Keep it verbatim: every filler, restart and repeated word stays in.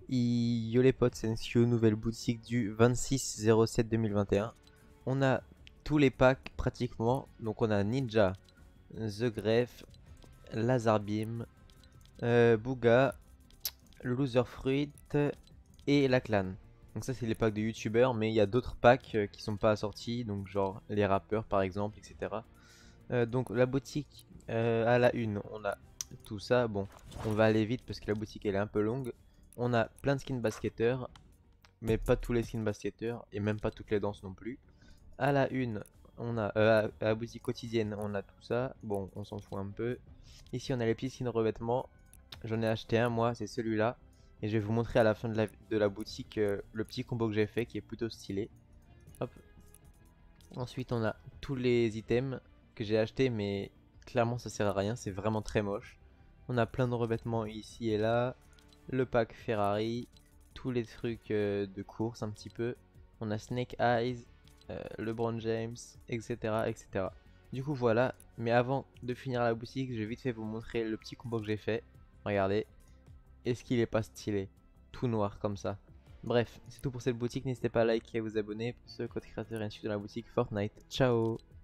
Yo les potes, c'est Ensio, nouvelle boutique du vingt-six zéro sept deux mille vingt et un. On a tous les packs pratiquement. Donc on a Ninja, The Grefg, Lazar Beam, euh, Booga, le Loser Fruit et la Clan. Donc ça c'est les packs de youtubeurs, mais il y a d'autres packs euh, qui sont pas assortis, donc genre les rappeurs par exemple, et cetera. Euh, donc la boutique euh, à la une, on a tout ça. Bon, on va aller vite parce que la boutique elle est un peu longue. On a plein de skins basketteurs, mais pas tous les skins basketteurs et même pas toutes les danses non plus. À la une, on a euh, à la boutique quotidienne, on a tout ça. Bon, on s'en fout un peu. Ici, on a les petits skins revêtements. J'en ai acheté un, moi, c'est celui-là. Et je vais vous montrer à la fin de la, de la boutique euh, le petit combo que j'ai fait qui est plutôt stylé. Hop. Ensuite, on a tous les items que j'ai achetés, mais clairement, ça sert à rien. C'est vraiment très moche. On a plein de revêtements ici et là. Le pack Ferrari, tous les trucs euh, de course un petit peu. On a Snake Eyes, euh, LeBron James, et cetera, et cetera. Du coup voilà, mais avant de finir la boutique, je vais vite fait vous montrer le petit combo que j'ai fait. Regardez, est-ce qu'il est pas stylé? Tout noir comme ça. Bref, c'est tout pour cette boutique, n'hésitez pas à liker et à vous abonner. Pour ce code créateur et ainsi dans la boutique Fortnite. Ciao!